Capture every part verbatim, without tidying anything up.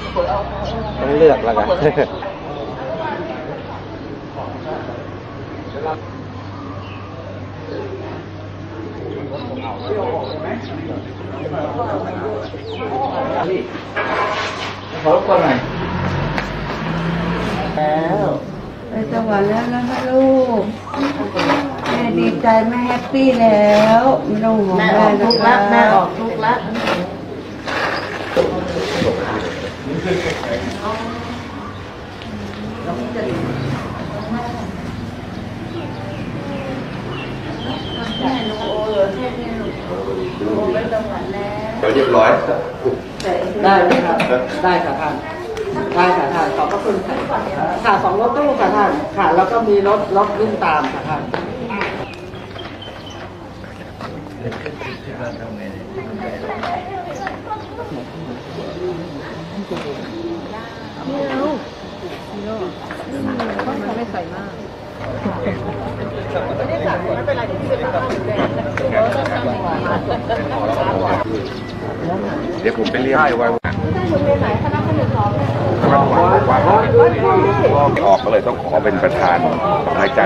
ต้องเลือกแล้วกันขอรบกวนหน่อยแล้วไปสวรรค์แล้วนะคะลูกแม่ดีใจแม่แฮปปี้แล้วไม่ต้องห่วงแม่ทุกข์ละแม่ออกทุกข์ละเดี๋ยวเรียบร้อยได้ครับได้ค่ะท่านได้ค่ะท่านขอบพระคุณค่ะค่ะสองรถตู้ค่ะท่านค่ะแล้วก็มีรถรถวิ่งตามค่ะท่านนี่ลูกนี่ลูกต้องทำให้ใส่มากไม่ได้สั่งไม่เป็นไรที่เป็นแบบเดี๋ยวผมไปเรียกให้ว่าออกก็เลยต้องขอเป็นประธานรายการ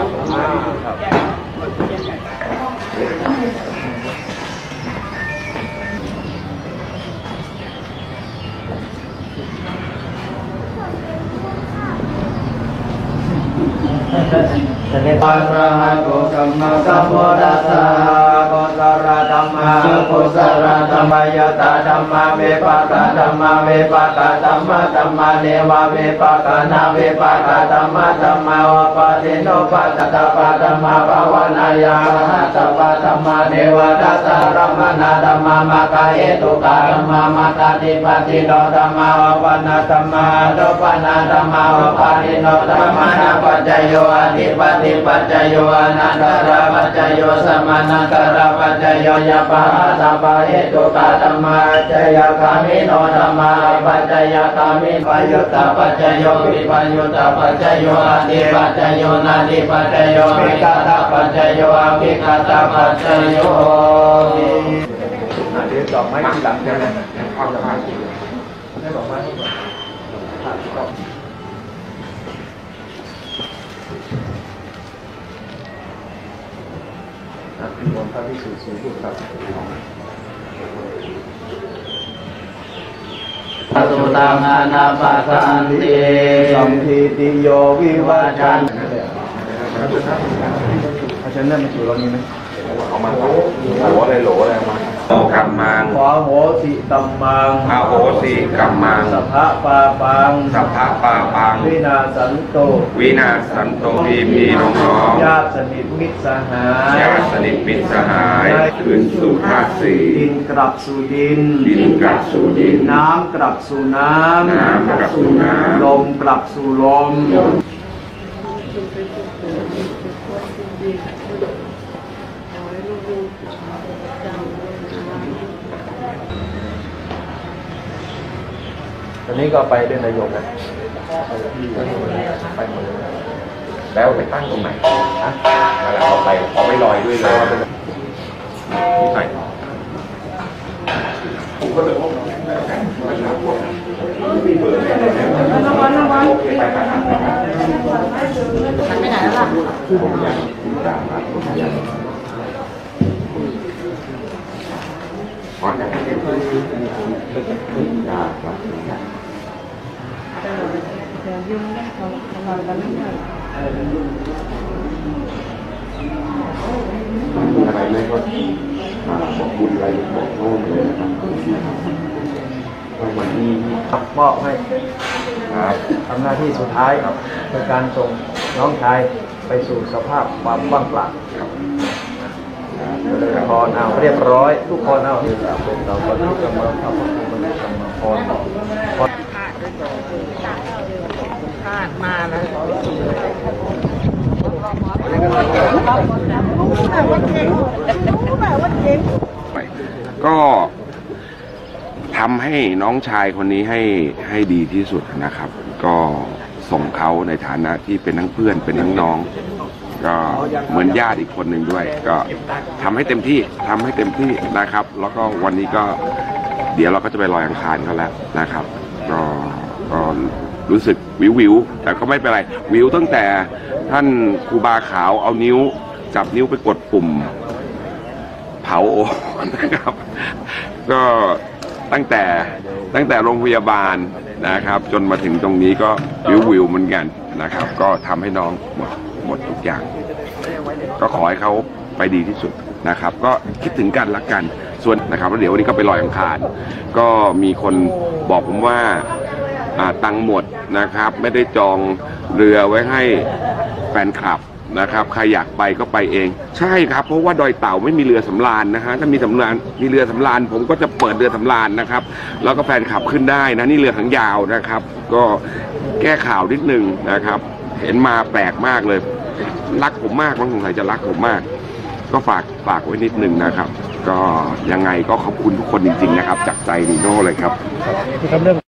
ปัสสะหะโตสัมมาสัมพุทธัสสะโกสระธัมมาโกสระธัมมายตาธัมมาเวปะกะธัมมาเวปะกะธัมมาธัมมาเนวะเวปะกะนาเวปะกะธัมมาธัมมาวะปะติโนปัสสะตะปะธัมมาภาวนายาหัตถะปะธัมมาเนวะตัสสะรัมมนาธัมมามะกะเหตุกะธัมมามาตติปฏิโนธัมมาวะปะนะธัมมาโดปะนะธัมมาวะปะติโนธัมมานะปัจจโยอธิปติปัจจโยอนันตระปัจจโยสมานันตระปัจจโยยะปะหะสัพพะเหตุกะธัมมาจยคามิโนธัมมาปัจจยคามิปยุตตปัจจโยวิปยุตตปัจจโยอธิปัจจโยนาธิปัจจโยวิกตปัจจโยอภิกตปัจจโยเดี๋ยวดอกไม้ที่หลังจะนะข้าวจะมาให้ดอกไม้นิมนต์พระภิกษุสงฆ์ผู้ปฏิบัติสุตังอนาปาสันติสัมภิติโยวิวัชันอาจารย์นั่นมันอยู่ตรงนี้ไหมเอามาโหอะไรโหลอะไรมาโอกัมมังขอโหสิตัมมังอาโหสิกัมมังสัพพะปาปังสัพพะปาปังวินาสันโตวินาสันโตพีพีน้องน้องญาติสนิทมิตรสหายญาติสนิทมิตรสหายคืนสู่ธาตุสี่ดินกลับสู่ดินดินกลับสู่ดินน้ำกลับสู่น้ำน้ำกลับสู่น้ำลมกลับสู่ลมตอนนี้ก็ไปเรื่องนายกนะไปหมดเลยแล้วไปตั้งตรงไหนฮะแล้วเอาไปเอาไปลอยด้วยเลยที่ไหนผมก็เลยว่าน้ำวันน้ำวันมันไปไหนแล้วล่ะอ๋อเนี่ยยุ่งได้เขาเขานอนกันไม่ได้อะไรไม่ก็บอกบุญอะไรบอกโน่นเลยนะครับวันนี้มอบให้ทำหน้าที่สุดท้ายในการส่งน้องชายไปสู่สภาพความว่างเปล่าพรเอาเรียบร้อยทุกคนเอาเป็นเราคนที่กำลังทำมันกำลังพรพรพลาดมาเลยก็ทำให้น้องชายคนนี้ให้ให้ดีที่สุดนะครับก็ส่งเขาในฐานะที่เป็นทั้งเพื่อนเป็นทั้งน้องก็เหมือนญาติอีกคนหนึ่งด้วยก็ทำให้เต็มที่ทำให้เต็มที่นะครับแล้วก็วันนี้ก็เดี๋ยวเราก็จะไปลอยอังคารเขาแล้วนะครับก็ก็รู้สึกวิววิวแต่ก็ไม่เป็นไรวิวตั้งแต่ท่านครูบาขาวเอานิ้วจับนิ้วไปกดปุ่มเผาโอนะครับก็ตั้งแต่ตั้งแต่โรงพยาบาลนะครับจนมาถึงตรงนี้ก็วิววิวเหมือนกันนะครับก็ทำให้น้องหมดหมดทุกอย่างก็ขอให้เขาไปดีที่สุดนะครับก็คิดถึงกันรักกันส่วนนะครับแล้วเดี๋ยววันนี้ก็ไปลอยอังคารก็มีคนบอกผมว่าตังค์หมดนะครับไม่ได้จองเรือไว้ให้แฟนคลับนะครับใครอยากไปก็ไปเองใช่ครับเพราะว่าดอยเต่าไม่มีเรือสำราญนะฮะถ้ามีสำราญมีเรือสำราญผมก็จะเปิดเรือสำราญนะครับแล้วก็แฟนคลับขึ้นได้นะนี่เรือหางยาวนะครับก็แก้ข่าวนิดนึงนะครับเห็นมาแปลกมากเลยรักผมมากบางสงสัยจะรักผมมากก็ฝากฝากไว้นิดนึงนะครับก็ยังไงก็ขอบคุณทุกคนจริงๆนะครับจากใจนีโน่เลยครับ